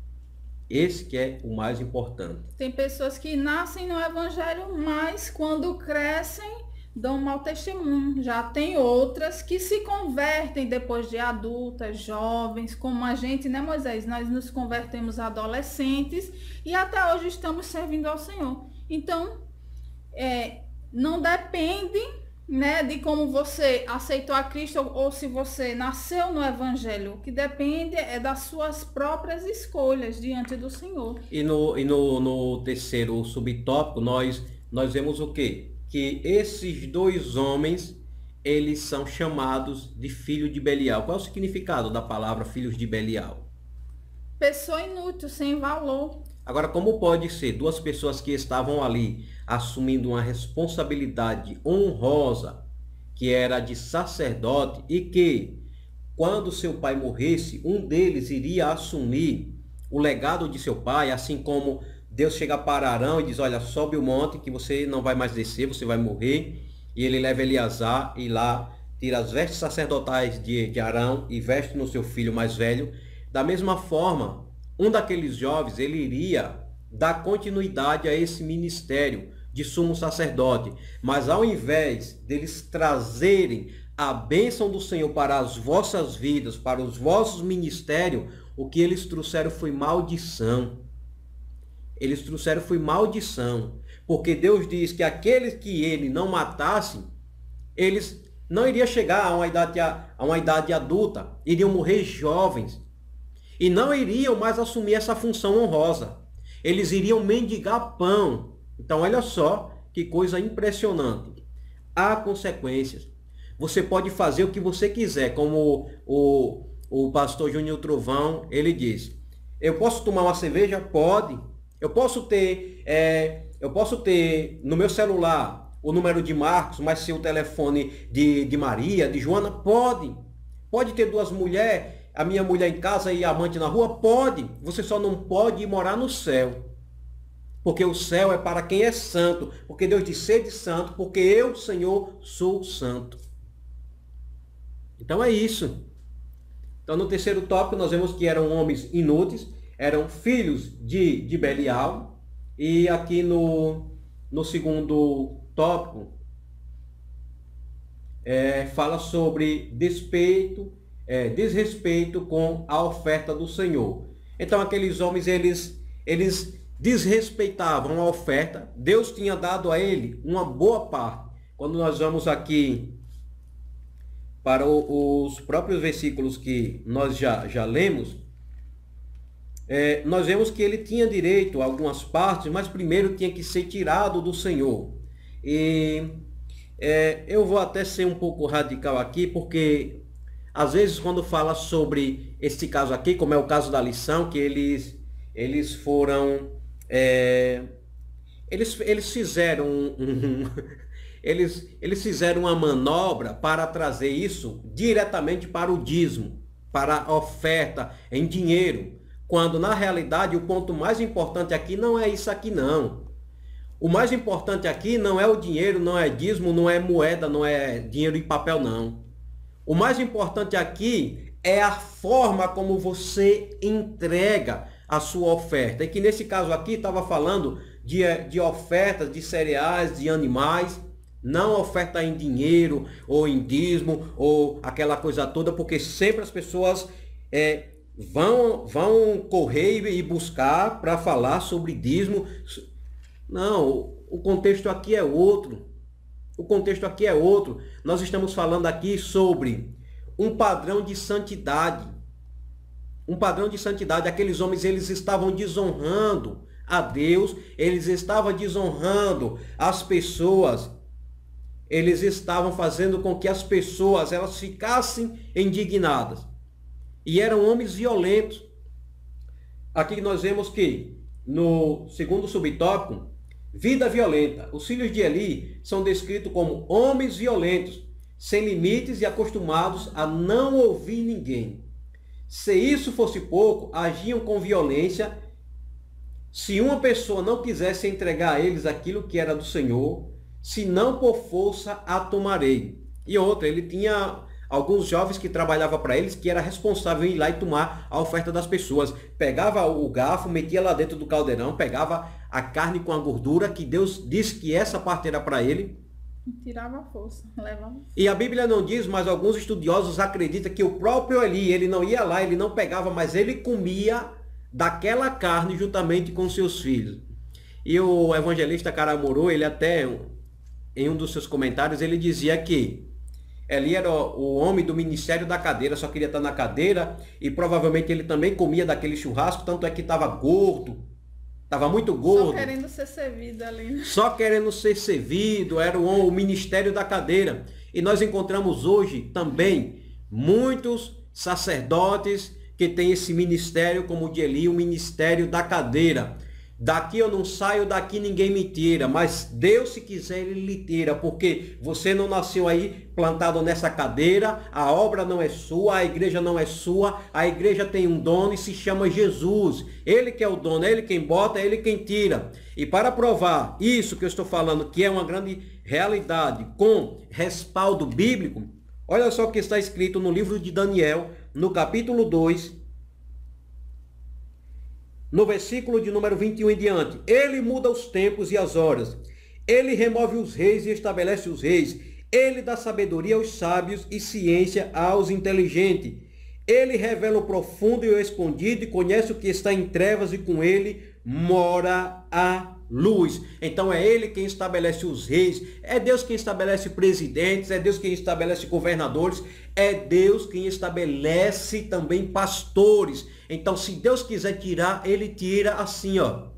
Esse que é o mais importante. Tem pessoas que nascem no evangelho, mas quando crescem, dão um mau testemunho. Já tem outras que se convertem depois de adultas, jovens, como a gente, né, Moisés? Nós nos convertemos adolescentes e até hoje estamos servindo ao Senhor. Então, é, não depende, né, de como você aceitou a Cristo ou, ou se você nasceu no Evangelho. O que depende é das suas próprias escolhas diante do Senhor. E no, e no, no terceiro subtópico, nós, nós vemos o quê? Que esses dois homens, eles são chamados de filho de Belial. Qual é o significado da palavra filhos de Belial? Pessoa inútil, sem valor. Agora, como pode ser duas pessoas que estavam ali assumindo uma responsabilidade honrosa, que era de sacerdote, e que, quando seu pai morresse, um deles iria assumir o legado de seu pai, assim como Deus chega para Arão e diz, olha, sobe o monte que você não vai mais descer, você vai morrer. E ele leva Eleazar e lá tira as vestes sacerdotais de, de Arão e veste no seu filho mais velho. Da mesma forma, um daqueles jovens, ele iria dar continuidade a esse ministério de sumo sacerdote. Mas ao invés deles trazerem a bênção do Senhor para as vossas vidas, para os vossos ministérios, o que eles trouxeram foi maldição. Eles trouxeram foi maldição. Porque Deus diz que aqueles que ele não matasse, eles não iriam chegar a uma idade, a uma idade adulta, iriam morrer jovens. E não iriam mais assumir essa função honrosa. Eles iriam mendigar pão. Então, olha só que coisa impressionante. Há consequências. Você pode fazer o que você quiser, como o, o, o pastor Júnior Trovão, ele diz. Eu posso tomar uma cerveja? Pode. Eu posso ter, é, eu posso ter no meu celular o número de Marcos, mas se o telefone de, de Maria, de Joana? Pode. Pode ter duas mulheres, a minha mulher em casa e a amante na rua? Pode. Você só não pode ir morar no céu. Porque o céu é para quem é santo. Porque Deus diz, sede santo, porque eu, Senhor, sou santo. Então é isso. Então no terceiro tópico nós vemos que eram homens inúteis, eram filhos de, de Belial, E aqui no, no segundo tópico, é, fala sobre despeito, é, desrespeito com a oferta do Senhor. Então aqueles homens, eles, eles desrespeitavam a oferta. Deus tinha dado a ele uma boa parte. Quando nós vamos aqui para o, os próprios versículos que nós já, já lemos, é, nós vemos que ele tinha direito a algumas partes, mas primeiro tinha que ser tirado do Senhor. E é, eu vou até ser um pouco radical aqui, porque às vezes quando fala sobre este caso aqui, como é o caso da lição, que eles, eles foram... É, eles, eles fizeram um, um, eles, eles fizeram uma manobra para trazer isso diretamente para o dízimo, para a oferta em dinheiro, quando na realidade o ponto mais importante aqui não é isso aqui não. O mais importante aqui não é o dinheiro, não é dízimo, não é moeda, não é dinheiro em papel não. O mais importante aqui é a forma como você entrega a sua oferta. E que nesse caso aqui estava falando de, de ofertas de cereais, de animais, não oferta em dinheiro ou em dízimo ou aquela coisa toda, porque sempre as pessoas é, vão, vão correr e buscar para falar sobre dízimo. Não, o contexto aqui é outro. O contexto aqui é outro. Nós estamos falando aqui sobre um padrão de santidade. Um padrão de santidade. Aqueles homens, eles estavam desonrando a Deus, eles estavam desonrando as pessoas. Eles estavam fazendo com que as pessoas elas ficassem indignadas. E eram homens violentos. Aqui nós vemos que no segundo subtópico, vida violenta. Os filhos de Eli são descritos como homens violentos, sem limites e acostumados a não ouvir ninguém. Se isso fosse pouco, agiam com violência. Se uma pessoa não quisesse entregar a eles aquilo que era do Senhor, se não por força a tomarei. E outra, ele tinha alguns jovens que trabalhavam para eles, que era responsável em ir lá e tomar a oferta das pessoas. Pegava o garfo, metia lá dentro do caldeirão, pegava a carne com a gordura, que Deus disse que essa parte era para ele. Tirava a força, levava. E a Bíblia não diz, mas alguns estudiosos acreditam que o próprio Eli, ele não ia lá, ele não pegava, mas ele comia daquela carne juntamente com seus filhos. E o evangelista Caramuru, ele até, em um dos seus comentários, ele dizia que Eli era o homem do ministério da cadeira, só queria estar na cadeira, e provavelmente ele também comia daquele churrasco, tanto é que estava gordo, estava muito gordo. Só querendo ser servido ali. Só querendo ser servido, era o, o ministério da cadeira. E nós encontramos hoje também muitos sacerdotes que têm esse ministério, como o de Eli, o ministério da cadeira. Daqui eu não saio, daqui ninguém me tira, mas Deus, se quiser, Ele lhe tira, porque você não nasceu aí plantado nessa cadeira, a obra não é sua, a igreja não é sua, a igreja tem um dono e se chama Jesus. Ele que é o dono, é Ele quem bota, é Ele quem tira. E para provar isso que eu estou falando, que é uma grande realidade, com respaldo bíblico, olha só o que está escrito no livro de Daniel, no capítulo dois, no versículo de número vinte e um em diante. Ele muda os tempos e as horas. Ele remove os reis e estabelece os reis. Ele dá sabedoria aos sábios e ciência aos inteligentes. Ele revela o profundo e o escondido e conhece o que está em trevas e com ele mora a luz. Então é Ele quem estabelece os reis, é Deus quem estabelece presidentes, é Deus quem estabelece governadores, é Deus quem estabelece também pastores. Então se Deus quiser tirar, Ele tira assim, ó.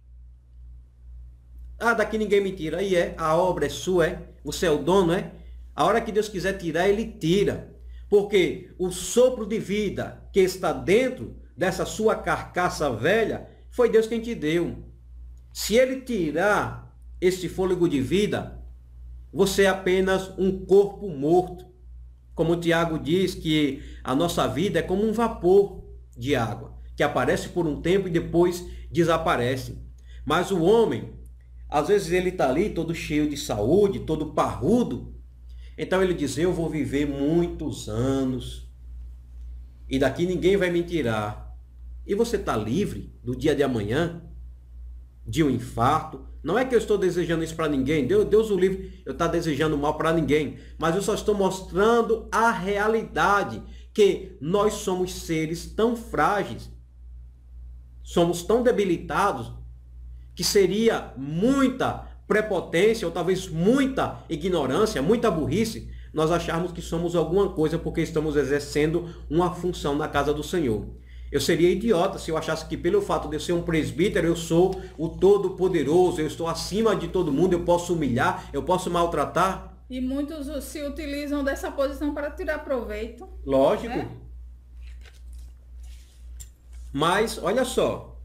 Ah, daqui ninguém me tira. Aí é, a obra é sua, é? Você é o dono, é? A hora que Deus quiser tirar, Ele tira. Porque o sopro de vida que está dentro dessa sua carcaça velha, foi Deus quem te deu. Se Ele tirar esse fôlego de vida, você é apenas um corpo morto. Como o Tiago diz, que a nossa vida é como um vapor de água, que aparece por um tempo e depois desaparece. Mas o homem, às vezes ele está ali todo cheio de saúde, todo parrudo. Então ele diz, eu vou viver muitos anos e daqui ninguém vai me tirar. E você está livre do dia de amanhã? de um infarto. Não é que eu estou desejando isso para ninguém. Deus, Deus o livre, eu estou desejando mal para ninguém. Mas eu só estou mostrando a realidade, que nós somos seres tão frágeis, somos tão debilitados, que seria muita prepotência, ou talvez muita ignorância, muita burrice, nós acharmos que somos alguma coisa porque estamos exercendo uma função na casa do Senhor. Eu seria idiota se eu achasse que pelo fato de eu ser um presbítero, eu sou o todo-poderoso, eu estou acima de todo mundo, eu posso humilhar, eu posso maltratar. E muitos se utilizam dessa posição para tirar proveito. Lógico. Né? Mas, olha só.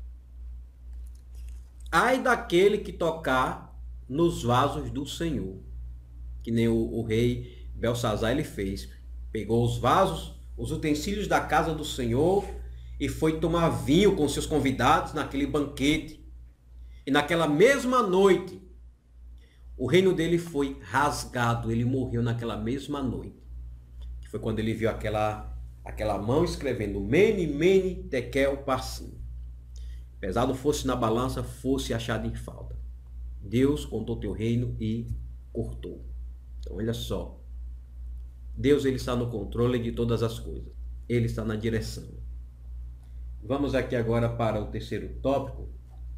Ai daquele que tocar nos vasos do Senhor. Que nem o, o rei Belsazar ele fez. Pegou os vasos, os utensílios da casa do Senhor e foi tomar vinho com seus convidados naquele banquete. E naquela mesma noite, o reino dele foi rasgado, ele morreu naquela mesma noite. Que foi quando ele viu aquela, aquela mão escrevendo Mene, Mene, Tekel, Parsim. Pesado fosse na balança, fosse achado em falta. Deus contou teu reino e cortou. Então olha só. Deus ele está no controle de todas as coisas. Ele está na direção. Vamos aqui agora para o terceiro tópico.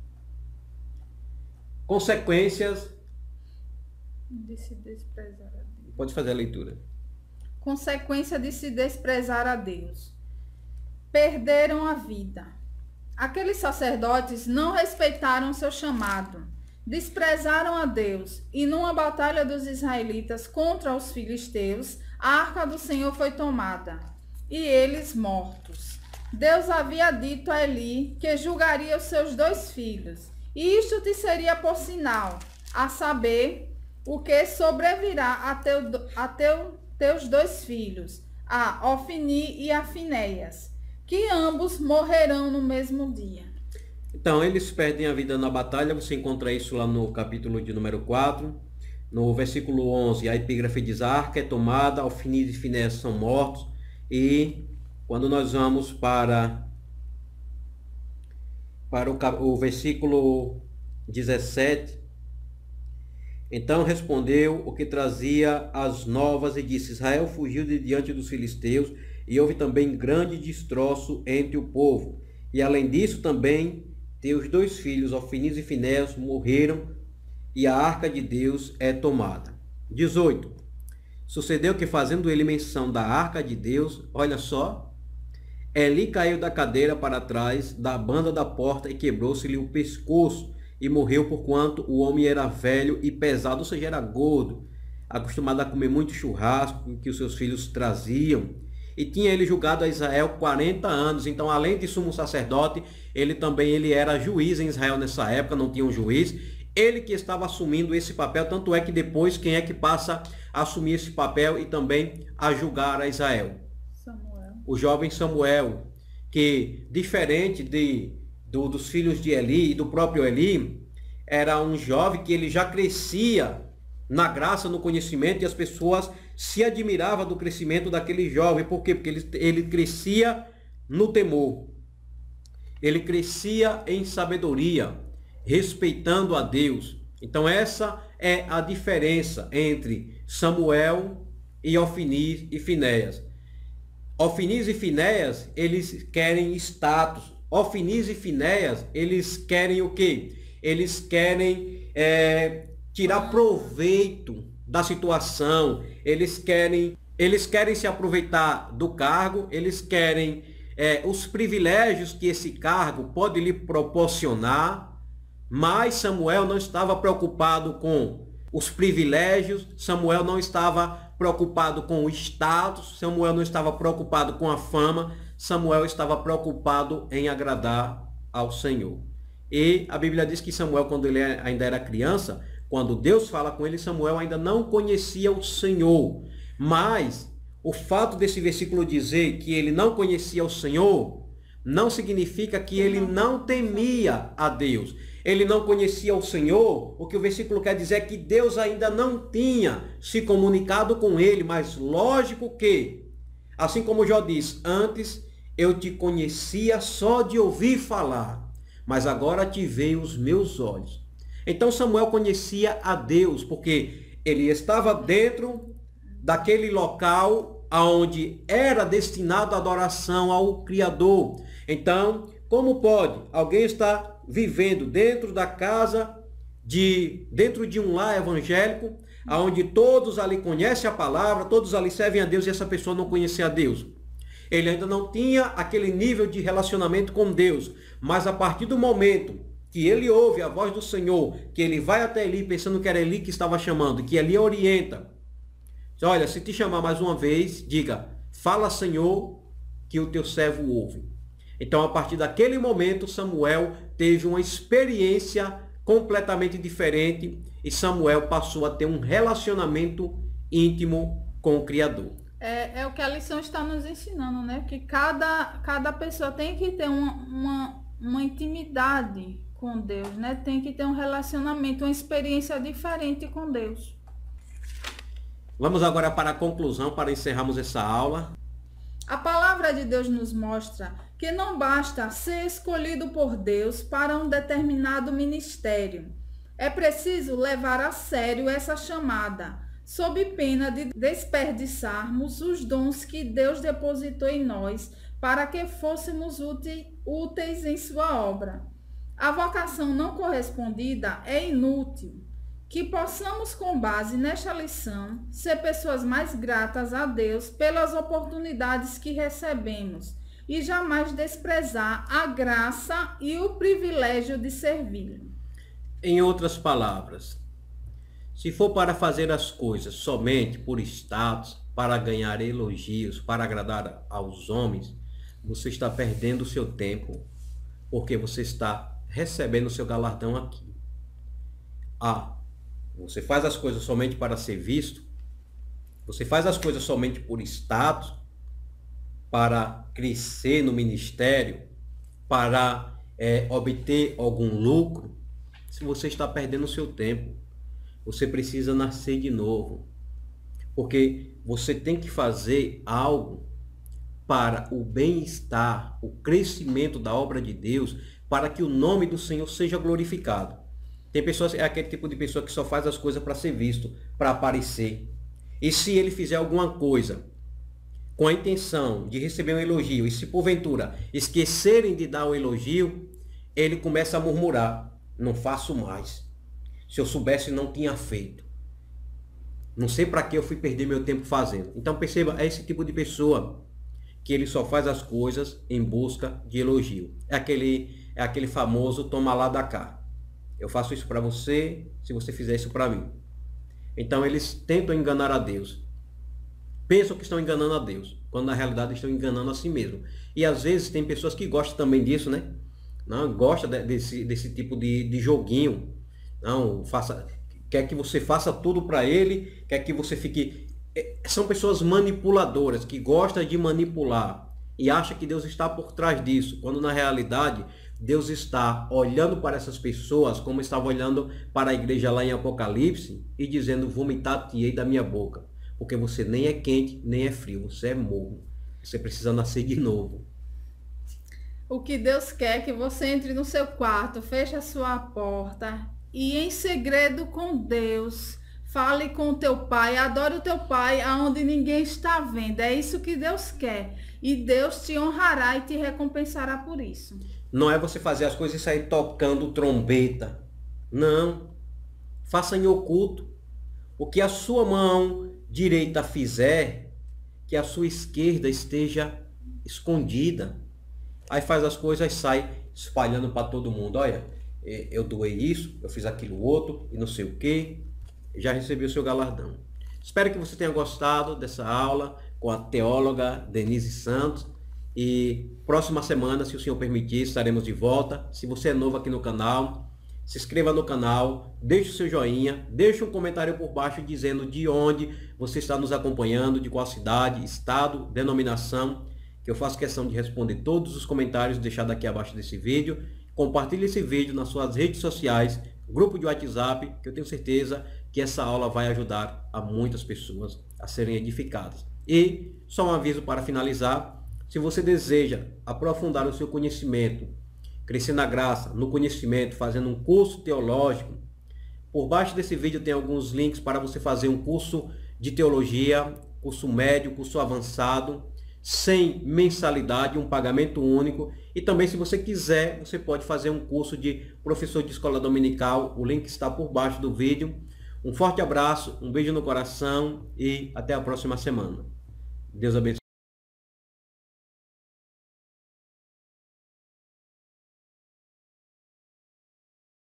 Consequências de se desprezar a Deus. Pode fazer a leitura. Consequência de se desprezar a Deus. Perderam a vida. Aqueles sacerdotes não respeitaram seu chamado, desprezaram a Deus, e numa batalha dos israelitas contra os filisteus, a arca do Senhor foi tomada, e eles mortos. Deus havia dito a Eli que julgaria os seus dois filhos, e isto te seria por sinal, a saber, o que sobrevirá a, teu, a teu, teus dois filhos, a Ofni e a Finéias, que ambos morrerão no mesmo dia. Então, eles perdem a vida na batalha, você encontra isso lá no capítulo de número quatro, no versículo onze, a epígrafe diz, a arca é tomada, Ofni e Finéias são mortos, e quando nós vamos para, para o, o versículo dezessete, então respondeu o que trazia as novas e disse, Israel fugiu de diante dos filisteus, e houve também grande destroço entre o povo. E além disso também, teus dois filhos, Ofni e Finéias, morreram, e a arca de Deus é tomada. dezoito. Sucedeu que, fazendo ele menção da arca de Deus, olha só, Eli caiu da cadeira para trás da banda da porta e quebrou-se-lhe o pescoço, e morreu porquanto o homem era velho e pesado, ou seja, era gordo, acostumado a comer muito churrasco que os seus filhos traziam. E tinha ele julgado a Israel quarenta anos. Então, além de sumo sacerdote, ele também ele era juiz em Israel nessa época, não tinha um juiz. Ele que estava assumindo esse papel, tanto é que depois quem é que passa a assumir esse papel e também a julgar a Israel? Samuel. O jovem Samuel, que diferente de, do, dos filhos de Eli e do próprio Eli, era um jovem que ele já crescia na graça, no conhecimento, e as pessoas se admiravam do crescimento daquele jovem. Por quê? Porque ele, ele crescia no temor. Ele crescia em sabedoria, respeitando a Deus. Então essa é a diferença entre Samuel e Ofni e Finéias. Ofni e Finéias, eles querem status. Ofni e Finéias, eles querem o quê? Eles querem é, tirar proveito da situação, eles querem, eles querem se aproveitar do cargo, eles querem é, os privilégios que esse cargo pode lhe proporcionar, mas Samuel não estava preocupado com os privilégios, Samuel não estava preocupado com o status, Samuel não estava preocupado com a fama, Samuel estava preocupado em agradar ao Senhor. E a Bíblia diz que Samuel, quando ele ainda era criança, quando Deus fala com ele, Samuel ainda não conhecia o Senhor. Mas o fato desse versículo dizer que ele não conhecia o Senhor, não significa que ele não temia a Deus. Ele não conhecia o Senhor, o que o versículo quer dizer é que Deus ainda não tinha se comunicado com ele, mas lógico que, assim como Jó diz, antes eu te conhecia só de ouvir falar, mas agora te veio os meus olhos. Então Samuel conhecia a Deus, porque ele estava dentro daquele local onde era destinado a adoração ao Criador. Então, como pode alguém estar vivendo dentro da casa, de dentro de um lar evangélico, onde todos ali conhecem a palavra, todos ali servem a Deus e essa pessoa não conhecia a Deus? Ele ainda não tinha aquele nível de relacionamento com Deus, mas a partir do momento que ele ouve a voz do Senhor, que ele vai até Eli pensando que era Eli que estava chamando, que Eli orienta. Olha, se te chamar mais uma vez, diga, fala Senhor, que o teu servo ouve. Então, a partir daquele momento, Samuel teve uma experiência completamente diferente e Samuel passou a ter um relacionamento íntimo com o Criador. É, é o que a lição está nos ensinando, né? Que cada, cada pessoa tem que ter uma, uma, uma intimidade com Deus, né? Tem que ter um relacionamento, uma experiência diferente com Deus. Vamos agora para a conclusão, para encerrarmos essa aula. A palavra de Deus nos mostra que não basta ser escolhido por Deus para um determinado ministério. É preciso levar a sério essa chamada, sob pena de desperdiçarmos os dons que Deus depositou em nós para que fôssemos úteis em sua obra. A vocação não correspondida é inútil. Que possamos, com base nesta lição, ser pessoas mais gratas a Deus pelas oportunidades que recebemos e jamais desprezar a graça e o privilégio de servir. Em outras palavras, se for para fazer as coisas somente por status, para ganhar elogios, para agradar aos homens, você está perdendo o seu tempo, porque você está recebendo o seu galardão aqui. Ah, você faz as coisas somente para ser visto, você faz as coisas somente por status, para crescer no ministério, para é, obter algum lucro, se você está perdendo o seu tempo. Você precisa nascer de novo, porque você tem que fazer algo para o bem-estar, o crescimento da obra de Deus, para que o nome do Senhor seja glorificado. Tem pessoas, é aquele tipo de pessoa que só faz as coisas para ser visto, para aparecer. E se ele fizer alguma coisa com a intenção de receber um elogio, e se porventura esquecerem de dar o elogio, ele começa a murmurar, não faço mais. Se eu soubesse, não tinha feito. Não sei para que eu fui perder meu tempo fazendo. Então perceba, é esse tipo de pessoa que ele só faz as coisas em busca de elogio. É aquele, é aquele famoso toma lá da cá. Eu faço isso para você, se você fizer isso para mim. Então eles tentam enganar a Deus. Pensam que estão enganando a Deus, quando na realidade estão enganando a si mesmo. E às vezes tem pessoas que gostam também disso, né? Não, gosta desse, desse tipo de, de joguinho. Não, faça, quer que você faça tudo para ele, quer que você fique... São pessoas manipuladoras, que gostam de manipular e acham que Deus está por trás disso, quando na realidade Deus está olhando para essas pessoas como estava olhando para a igreja lá em Apocalipse e dizendo, vomitar-te-ei da minha boca, porque você nem é quente, nem é frio, você é morno. Você precisa nascer de novo. O que Deus quer é que você entre no seu quarto, feche a sua porta e em segredo com Deus, fale com o teu pai, adore o teu pai aonde ninguém está vendo. É isso que Deus quer. E Deus te honrará e te recompensará por isso. Não é você fazer as coisas e sair tocando trombeta. Não. Faça em oculto. O que a sua mão direita fizer, que a sua esquerda esteja escondida. Aí faz as coisas e sai espalhando para todo mundo. Olha, eu doei isso, eu fiz aquilo outro e não sei o que. Já recebi o seu galardão. Espero que você tenha gostado dessa aula com a teóloga Denise Santos. E próxima semana, se o Senhor permitir, estaremos de volta. Se você é novo aqui no canal, se inscreva no canal, deixe o seu joinha, deixe um comentário por baixo dizendo de onde você está nos acompanhando, de qual cidade, estado, denominação, que eu faço questão de responder todos os comentários deixados aqui abaixo desse vídeo. Compartilhe esse vídeo nas suas redes sociais, grupo de WhatsApp, que eu tenho certeza que essa aula vai ajudar a muitas pessoas a serem edificadas. E só um aviso para finalizar: se você deseja aprofundar o seu conhecimento, crescer na graça, no conhecimento, fazendo um curso teológico, por baixo desse vídeo tem alguns links para você fazer um curso de teologia, curso médio, curso avançado, sem mensalidade, um pagamento único. E também, se você quiser, você pode fazer um curso de professor de escola dominical. O link está por baixo do vídeo. Um forte abraço, um beijo no coração e até a próxima semana. Deus abençoe.